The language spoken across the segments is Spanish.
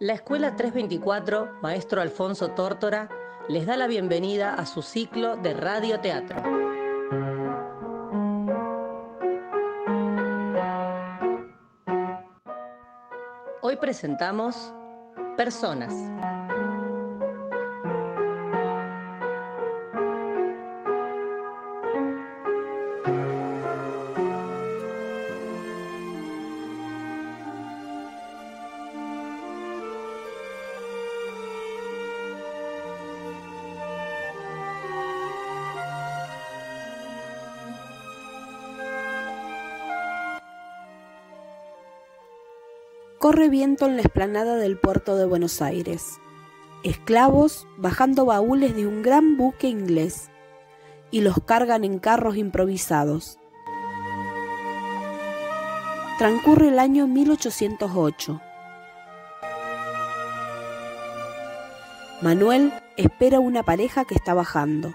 La Escuela 324, maestro Alfonso Tórtora, les da la bienvenida a su ciclo de radioteatro. Hoy presentamos Personas. Corre viento en la explanada del puerto de Buenos Aires. Esclavos bajando baúles de un gran buque inglés y los cargan en carros improvisados. Transcurre el año 1808. Manuel espera una pareja que está bajando.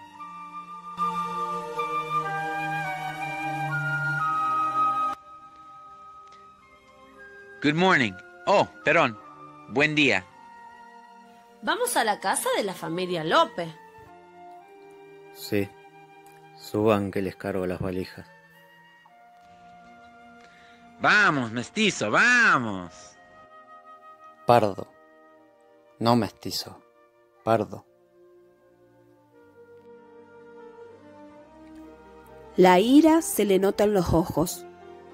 Good morning. Oh, perdón. Buen día. Vamos a la casa de la familia López. Sí. Suban que les cargo las valijas. Vamos, mestizo, vamos. Pardo. No mestizo. Pardo. La ira se le nota en los ojos.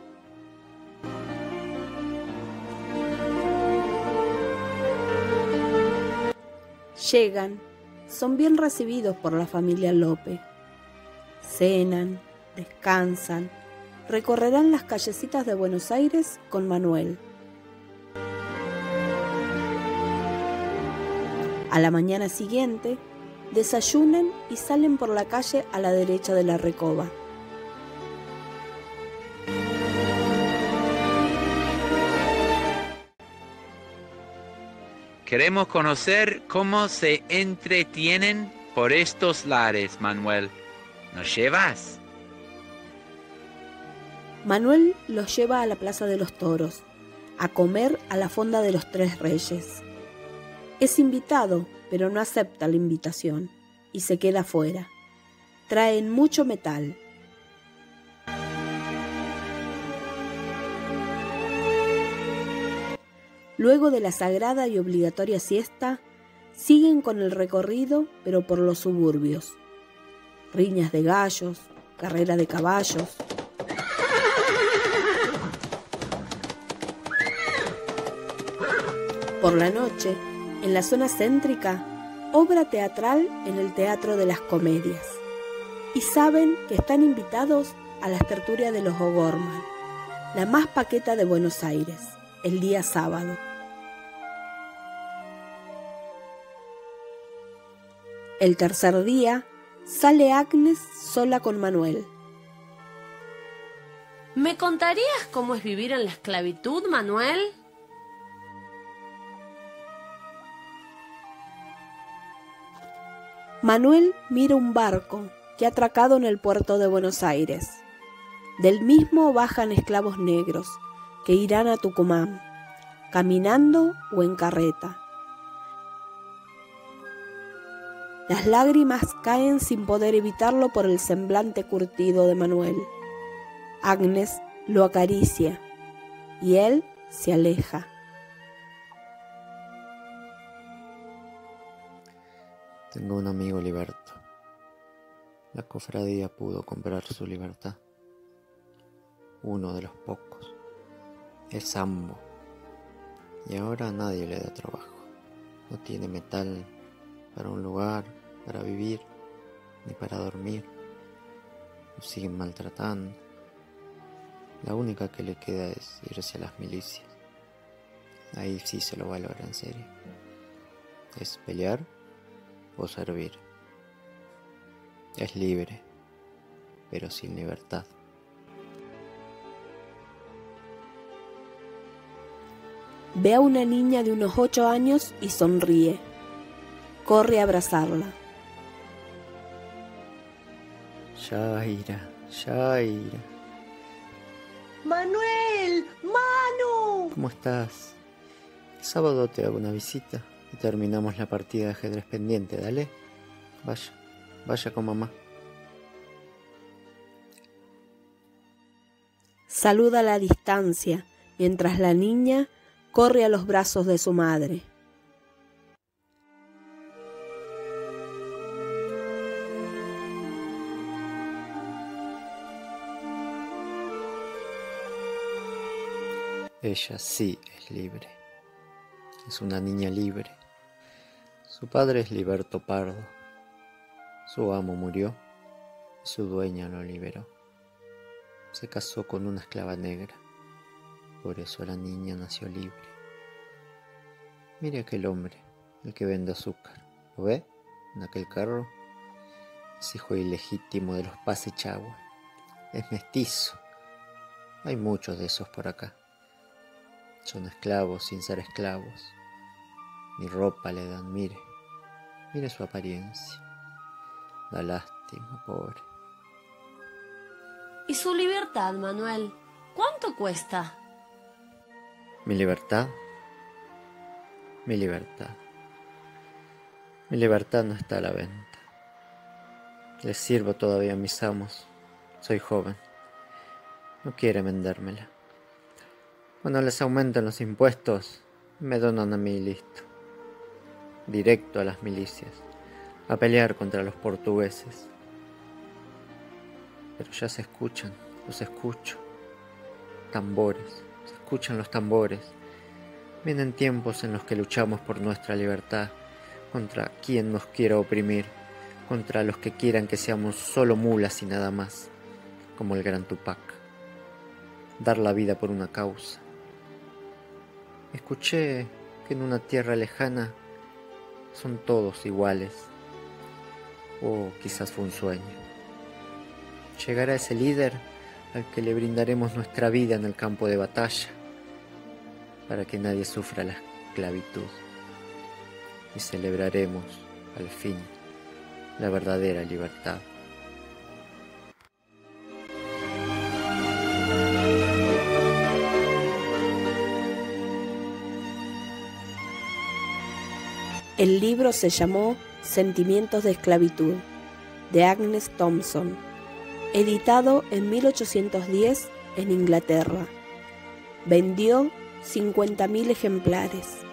Llegan, son bien recibidos por la familia López. Cenan, descansan, recorrerán las callecitas de Buenos Aires con Manuel. A la mañana siguiente, desayunan y salen por la calle a la derecha de la Recoba. Queremos conocer cómo se entretienen por estos lares, Manuel. ¿Nos llevas? Manuel los lleva a la Plaza de los Toros, a comer a la fonda de los Tres Reyes. Es invitado, pero no acepta la invitación y se queda fuera. Traen mucho metal. Luego de la sagrada y obligatoria siesta, siguen con el recorrido, pero por los suburbios. Riñas de gallos, carrera de caballos. Por la noche, en la zona céntrica, obra teatral en el Teatro de las Comedias. Y saben que están invitados a las tertulias de los O'Gorman, la más paqueta de Buenos Aires, el día sábado. El tercer día, sale Agnes sola con Manuel. ¿Me contarías cómo es vivir en la esclavitud, Manuel? Manuel mira un barco que ha atracado en el puerto de Buenos Aires. Del mismo bajan esclavos negros que irán a Tucumán, caminando o en carreta. Las lágrimas caen sin poder evitarlo por el semblante curtido de Manuel. Agnes lo acaricia y él se aleja. Tengo un amigo liberto. La cofradía pudo comprar su libertad. Uno de los pocos. Es Sambo. Y ahora nadie le da trabajo. No tiene metal para un lugar, para vivir, ni para dormir. Lo siguen maltratando. La única que le queda es irse a las milicias. Ahí sí se lo valora en serio. Es pelear o servir. Es libre, pero sin libertad. Ve a una niña de unos 8 años y sonríe. Corre a abrazarla. Yaira, Yaira. ¡Manuel! ¡Manu! ¿Cómo estás? sábado te hago una visita y terminamos la partida de ajedrez pendiente, dale. Vaya con mamá. Saluda a la distancia, mientras la niña corre a los brazos de su madre. Ella sí es libre. Es una niña libre. Su padre es Liberto Pardo. Su amo murió y su dueña lo liberó. Se casó con una esclava negra. Por eso la niña nació libre. Mire aquel hombre, el que vende azúcar. ¿Lo ve? En aquel carro. Es hijo ilegítimo de los Pasechagua. Es mestizo. Hay muchos de esos por acá. Son esclavos sin ser esclavos. Ni ropa le dan, mire su apariencia. Da lástima, pobre. ¿Y su libertad, Manuel? ¿Cuánto cuesta? ¿Mi libertad? Mi libertad. Mi libertad no está a la venta. Les sirvo todavía a mis amos. Soy joven. No quiere vendérmela. Cuando les aumentan los impuestos, me donan a mí y listo. Directo a las milicias, a pelear contra los portugueses. Pero ya se escuchan, los escucho. Tambores, se escuchan los tambores. Vienen tiempos en los que luchamos por nuestra libertad, contra quien nos quiera oprimir, contra los que quieran que seamos solo mulas y nada más, como el gran Tupac. Dar la vida por una causa. Escuché que en una tierra lejana son todos iguales. O quizás fue un sueño. Llegará ese líder al que le brindaremos nuestra vida en el campo de batalla, para que nadie sufra la esclavitud. Y celebraremos, al fin, la verdadera libertad. El libro se llamó Sentimientos de esclavitud, de Agnes Thompson, editado en 1810 en Inglaterra. Vendió 50.000 ejemplares.